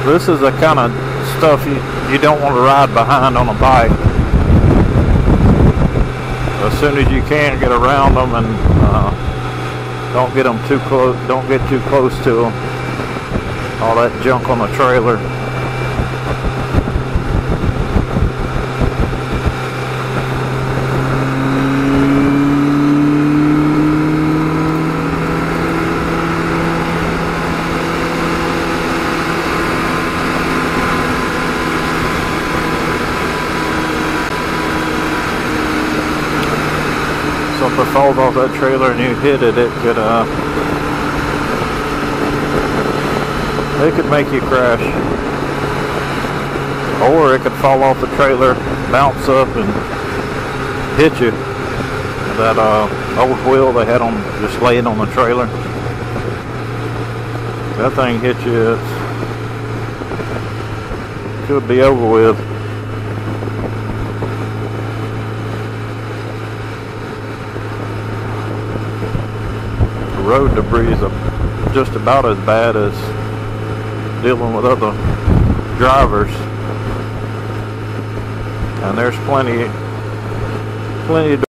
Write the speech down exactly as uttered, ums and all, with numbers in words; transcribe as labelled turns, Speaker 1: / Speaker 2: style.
Speaker 1: This is the kind of stuff you, you don't want to ride behind on a bike. As soon as you can, get around them and uh, don't get them too close. Don't get too close to them. All that junk on the trailer. So if it falls off that trailer and you hit it, it could uh, it could make you crash, or it could fall off the trailer, bounce up, and hit you. That uh, old wheel they had on just laying on the trailer. That thing hit you, it could be over with. Road debris is just about as bad as dealing with other drivers, and there's plenty plenty of